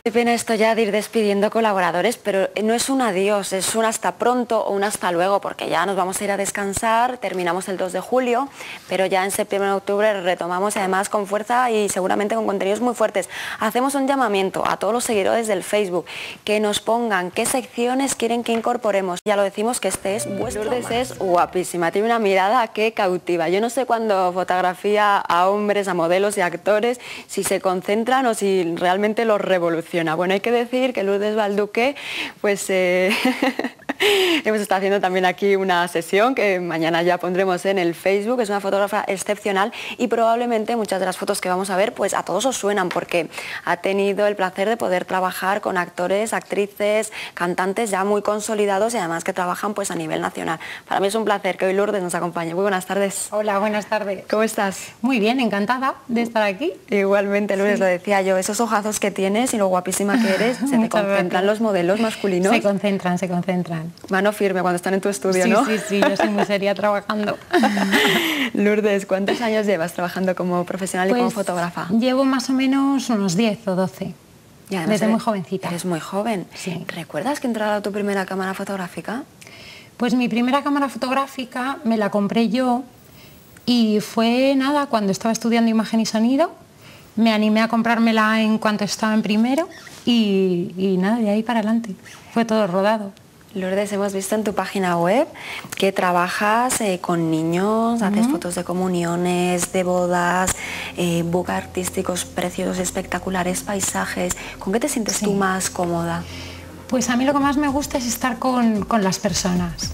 Qué pena esto ya de ir despidiendo colaboradores, pero no es un adiós, es un hasta pronto o un hasta luego, porque ya nos vamos a ir a descansar, terminamos el 2 de julio, pero ya en septiembre y octubre retomamos, además con fuerza y seguramente con contenidos muy fuertes. Hacemos un llamamiento a todos los seguidores del Facebook, que nos pongan qué secciones quieren que incorporemos. Ya lo decimos que este es vuestro. Lourdes es guapísima, tiene una mirada que cautiva. Yo no sé cuando fotografía a hombres, a modelos y actores, si se concentran o si realmente los revolucionan. Bueno, hay que decir que Lourdes Balduque, pues hemos estado haciendo también aquí una sesión que mañana ya pondremos en el Facebook. Es una fotógrafa excepcional y probablemente muchas de las fotos que vamos a ver, pues a todos os suenan, porque ha tenido el placer de poder trabajar con actores, actrices, cantantes ya muy consolidados y además que trabajan pues a nivel nacional. Para mí es un placer que hoy Lourdes nos acompañe. Muy buenas tardes. Hola, buenas tardes. ¿Cómo estás? Muy bien, encantada de estar aquí. Igualmente, Lourdes, sí. Lo decía yo, esos ojazos que tienes y lo guapísima que eres, se te concentran los modelos masculinos. Se concentran, se concentran. Mano firme cuando están en tu estudio, sí, ¿no? Sí, sí, yo soy muy seria trabajando. Lourdes, ¿cuántos años llevas trabajando como profesional y como fotógrafa? Llevo más o menos unos 10 o 12. Desde muy jovencita. Eres muy joven. Sí. ¿Recuerdas que entrara tu primera cámara fotográfica? Pues mi primera cámara fotográfica me la compré yo y fue nada, cuando estaba estudiando imagen y sonido. Me animé a comprármela en cuanto estaba en primero y nada, de ahí para adelante. Fue todo rodado. Lourdes, hemos visto en tu página web que trabajas con niños, haces fotos de comuniones, de bodas, book artísticos preciosos, espectaculares, paisajes. ¿Con qué te sientes tú más cómoda? Pues a mí lo que más me gusta es estar con las personas.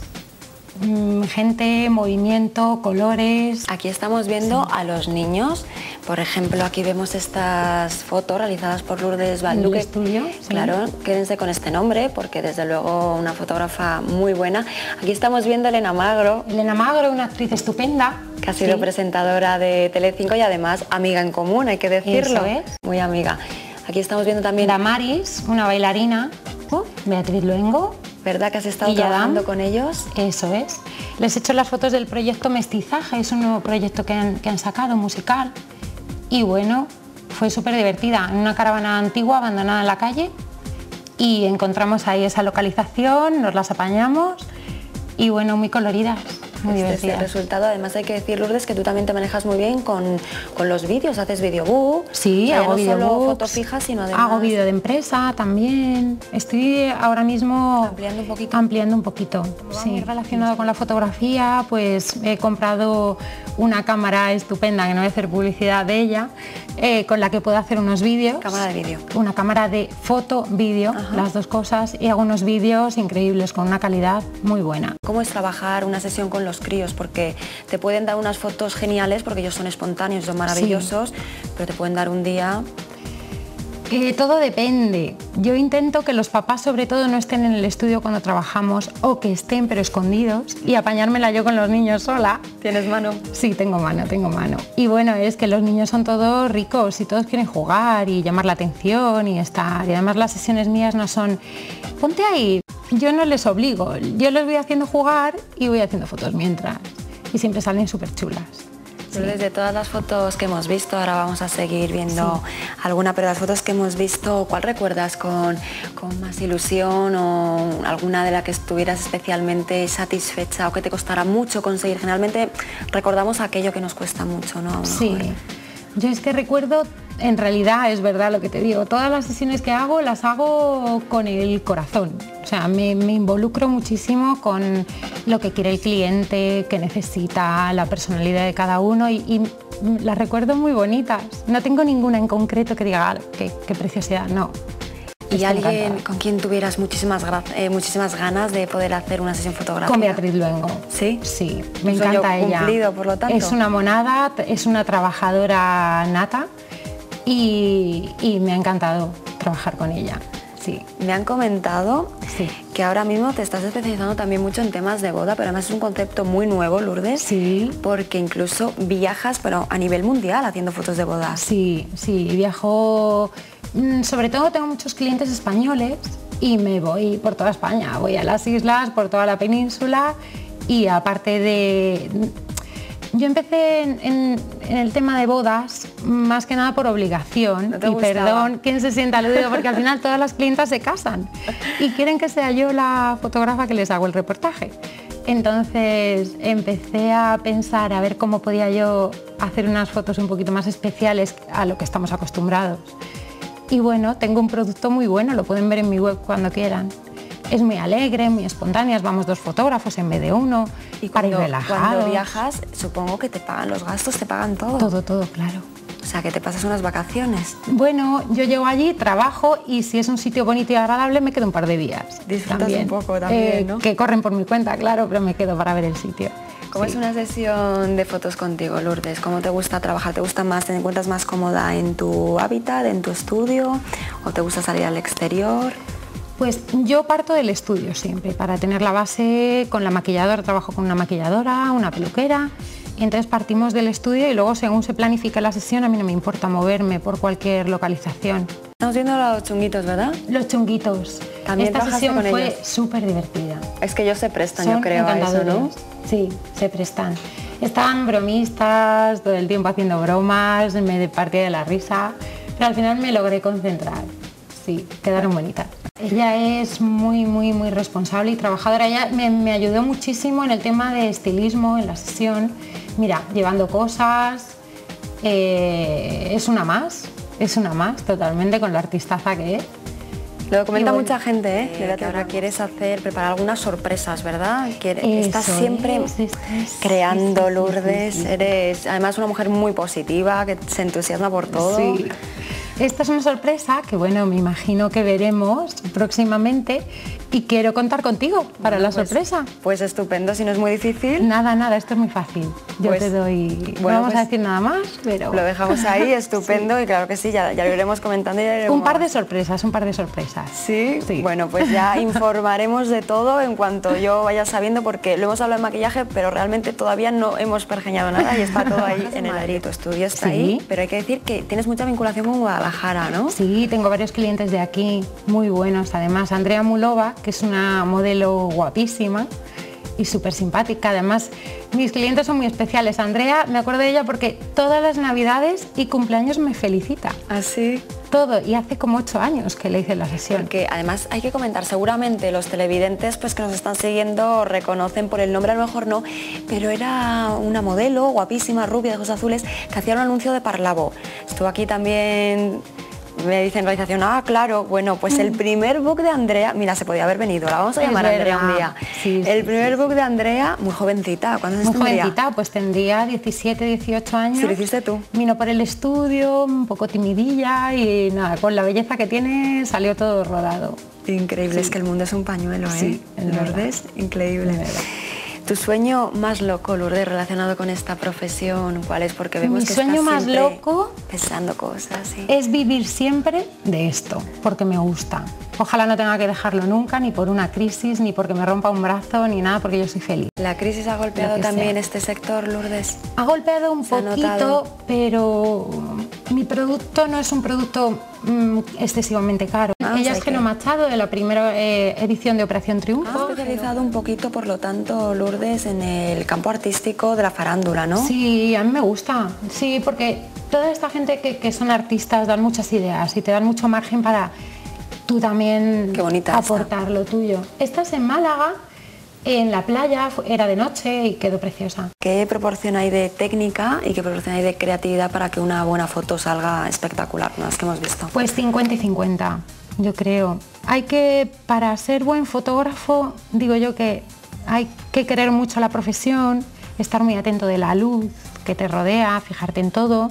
Gente, movimiento, colores. Aquí estamos viendo a los niños. Por ejemplo, aquí vemos estas fotos realizadas por Lourdes Balduque. ¿En el estudio? Sí. Claro, quédense con este nombre porque desde luego una fotógrafa muy buena. Aquí estamos viendo a Elena Magro. Elena Magro, una actriz estupenda. Que ha sido presentadora de Telecinco y además amiga en común, hay que decirlo. Eso es. Muy amiga. Aquí estamos viendo también Damaris, una bailarina. Beatriz Luengo. ¿Verdad que has estado trabajando con ellos? Eso es. Les he hecho las fotos del proyecto Mestizaje, es un nuevo proyecto que han sacado, musical. Y bueno, fue súper divertida. En una caravana antigua abandonada en la calle y encontramos ahí esa localización, nos las apañamos y bueno, muy coloridas. Muy divertidas. El resultado, además hay que decir, Lourdes, que tú también te manejas muy bien con los vídeos, haces videobook. Sí, hago videobook. No solo fotos fijas, sino además... Hago vídeo de empresa también. Estoy ahora mismo ampliando un poquito. Sí. Muy relacionado con la fotografía, pues he comprado una cámara estupenda, que no voy a hacer publicidad de ella, con la que puedo hacer unos vídeos. Cámara de vídeo. Una cámara de foto-vídeo, las dos cosas, y hago unos vídeos increíbles con una calidad muy buena. ¿Cómo es trabajar una sesión con los críos? Porque te pueden dar unas fotos geniales porque ellos son espontáneos, son maravillosos, pero te pueden dar un día... Todo depende. Yo intento que los papás sobre todo no estén en el estudio cuando trabajamos o que estén pero escondidos y apañármela yo con los niños sola. ¿Tienes mano? Sí, tengo mano, tengo mano. Y bueno, es que los niños son todos ricos y todos quieren jugar y llamar la atención y estar. Y además las sesiones mías no son, ponte ahí. Yo no les obligo, yo les voy haciendo jugar y voy haciendo fotos mientras. Y siempre salen súper chulas. Desde todas las fotos que hemos visto, ahora vamos a seguir viendo alguna, pero las fotos que hemos visto, ¿cuál recuerdas con más ilusión o alguna de la que estuvieras especialmente satisfecha o que te costará mucho conseguir? Generalmente recordamos aquello que nos cuesta mucho, ¿no? Sí, yo es que recuerdo, en realidad es verdad lo que te digo, todas las sesiones que hago las hago con el corazón. O sea, me involucro muchísimo con lo que quiere el cliente, qué necesita, la personalidad de cada uno y las recuerdo muy bonitas. No tengo ninguna en concreto que diga qué preciosidad, no. ¿Y alguien con quien tuvieras muchísimas ganas de poder hacer una sesión fotográfica? Con Beatriz Luengo. ¿Sí? Sí, me encanta ella. Cumplido, por lo tanto. Es una monada, es una trabajadora nata y me ha encantado trabajar con ella. Sí. Me han comentado que ahora mismo te estás especializando también mucho en temas de boda, pero además es un concepto muy nuevo, Lourdes. Sí. Porque incluso viajas, pero a nivel mundial, haciendo fotos de bodas. Sí, viajo. Sobre todo tengo muchos clientes españoles y me voy por toda España. Voy a las islas, por toda la península y aparte de Yo empecé en el tema de bodas más que nada por obligación. ¿No te y gustaba? perdón, ¿quién se sienta aludido? Porque al final todas las clientas se casan y quieren que sea yo la fotógrafa que les hago el reportaje. Entonces empecé a pensar a ver cómo podía yo hacer unas fotos un poquito más especiales a lo que estamos acostumbrados. Y bueno, tengo un producto muy bueno, lo pueden ver en mi web cuando quieran. Es muy alegre, muy espontánea, vamos 2 fotógrafos en vez de 1, Y para ir cuando relajados. viajas, supongo que te pagan los gastos, te pagan todo. Todo, claro. O sea, que te pasas unas vacaciones. Bueno, yo llego allí, trabajo y si es un sitio bonito y agradable me quedo un par de días. Disfrutas un poco también, ¿no? Que corren por mi cuenta, claro, pero me quedo para ver el sitio. ¿Cómo Sí. es una sesión de fotos contigo, Lourdes? ¿Cómo te gusta trabajar? ¿Te gusta más, te encuentras más cómoda en tu hábitat, en tu estudio? ¿O te gusta salir al exterior? Pues yo parto del estudio siempre, para tener la base con la maquilladora, trabajo con una maquilladora, una peluquera, y entonces partimos del estudio y luego según se planifica la sesión a mí no me importa moverme por cualquier localización. Estamos viendo a los chunguitos, ¿verdad? Los chunguitos. También Esta trabajaste sesión con fue ellos. súper divertida. Es que ellos se prestan, Son yo creo, a eso, ¿no? encantadores. Sí, se prestan. Estaban bromistas, todo el tiempo haciendo bromas, me partía de la risa, pero al final me logré concentrar. Sí, quedaron bonitas. Ella es muy responsable y trabajadora. Ella me ayudó muchísimo en el tema de estilismo en la sesión. Mira, llevando cosas, es una más totalmente con la artistaza que es. Lo comenta Y bueno, mucha gente, ¿eh? Que ahora quieres preparar algunas sorpresas, ¿verdad? Estás Eso siempre es. creando, Sí. Lourdes. Eres además una mujer muy positiva, que se entusiasma por todo. Sí. Esta es una sorpresa que, bueno, me imagino que veremos próximamente y quiero contar contigo para la sorpresa. Pues estupendo, si no es muy difícil. Nada, esto es muy fácil. Yo Pues, te doy... No bueno, vamos pues, a decir nada más, pero... Lo dejamos ahí, estupendo, y claro que sí, ya lo iremos comentando. Un par de sorpresas. ¿Sí? Sí. Bueno, pues ya informaremos de todo en cuanto yo vaya sabiendo, porque lo hemos hablado de maquillaje, pero realmente todavía no hemos pergeñado nada y está todo ahí en el aire. Tu estudio está Sí. ahí, pero hay que decir que tienes mucha vinculación con Guadalajara, ¿no? Sí, tengo varios clientes de aquí, muy buenos. Además, Andrea Mulova, que es una modelo guapísima y súper simpática. Además, mis clientes son muy especiales. Andrea, me acuerdo de ella porque todas las navidades y cumpleaños me felicita. Así. Todo, y hace como 8 años que le hice la sesión. Porque además hay que comentar, seguramente los televidentes pues que nos están siguiendo reconocen por el nombre, a lo mejor no, pero era una modelo guapísima, rubia, de ojos azules, que hacía un anuncio de Parlavo. Estuvo aquí también, me dicen en realización, claro, bueno, pues el primer book de Andrea, mira, se podía haber venido, la vamos a Es llamar Andrea un verdad. día. Sí, el sí, primer book de Andrea, muy jovencita, ¿cuántos años Muy tendría? jovencita, pues tendría 17, 18 años. Sí, lo hiciste tú. Vino por el estudio, un poco timidilla y nada, con la belleza que tiene salió todo rodado. Increíble, Sí. es que el mundo es un pañuelo, ¿eh? Sí, es verdad. Lourdes, increíble. Es verdad. ¿Tu sueño más loco, Lourdes, relacionado con esta profesión, cuál es? Porque vemos Mi que sueño estás más siempre loco pensando cosas, ¿sí? es vivir siempre de esto, porque me gusta. Ojalá no tenga que dejarlo nunca, ni por una crisis, ni porque me rompa un brazo, ni nada, porque yo soy feliz. ¿La crisis ha golpeado Lo que también sea. este sector, Lourdes? Ha golpeado un Se ha poquito, notado. pero mi producto no es un producto excesivamente caro. Ah, Ella o sea es Geno que- Machado, de la primera edición de Operación Has Triunfo. especializado un poquito, por lo tanto, Lourdes, en el campo artístico de la farándula, ¿no? Sí, a mí me gusta, sí, porque toda esta gente que son artistas dan muchas ideas y te dan mucho margen para tú también Qué bonita aportar lo tuyo. Esta es en Málaga, en la playa, era de noche y quedó preciosa. ¿Qué proporción hay de técnica y qué proporción hay de creatividad para que una buena foto salga espectacular, como las que hemos visto? Pues 50 y 50, yo creo. Hay que, para ser buen fotógrafo, digo yo que hay que querer mucho la profesión, estar muy atento de la luz que te rodea, fijarte en todo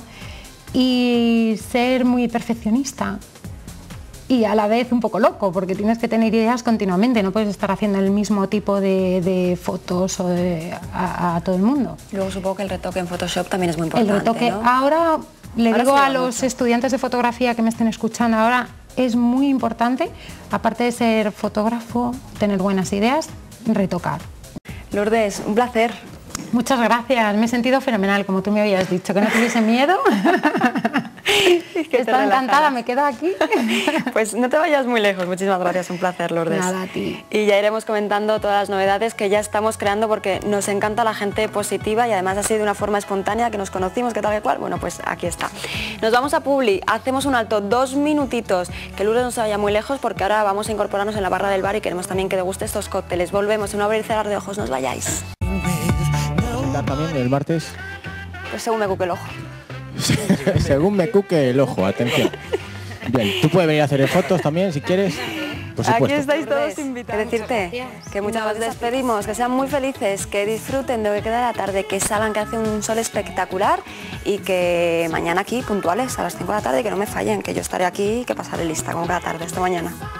y ser muy perfeccionista. Y a la vez un poco loco, porque tienes que tener ideas continuamente, no puedes estar haciendo el mismo tipo de fotos o a todo el mundo. Luego supongo que el retoque en Photoshop también es muy El importante, retoque, ¿no? ahora le Ahora digo se a lleva los mucho. estudiantes de fotografía que me estén escuchando ahora, es muy importante, aparte de ser fotógrafo, tener buenas ideas, retocar. Lourdes, un placer. Muchas gracias, me he sentido fenomenal, como tú me habías dicho, que no tuviese miedo. Estaba encantada, me quedo aquí. Pues no te vayas muy lejos, muchísimas gracias, un placer, Lourdes. Nada, a ti. Y ya iremos comentando todas las novedades que ya estamos creando porque nos encanta la gente positiva y además así de una forma espontánea que nos conocimos, que tal que cual, bueno, pues aquí está. Nos vamos a Publi, hacemos un alto, 2 minutitos, que Lourdes no se vaya muy lejos porque ahora vamos a incorporarnos en la barra del bar y queremos también que deguste estos cócteles. Volvemos, en un abrir y cerrar de ojos, no os vayáis. También el martes. Pues según me cuque el ojo. Según me cuque el ojo, atención. Bien, tú puedes venir a hacer fotos también si quieres. Por supuesto. Aquí estáis todos invitados. Que decirte que muchas veces despedimos, que sean muy felices, que disfruten de lo que queda de la tarde, que salgan, que hace un sol espectacular y que mañana aquí puntuales a las 5 de la tarde, que no me fallen, que yo estaré aquí y que pasaré lista como cada tarde. Hasta mañana.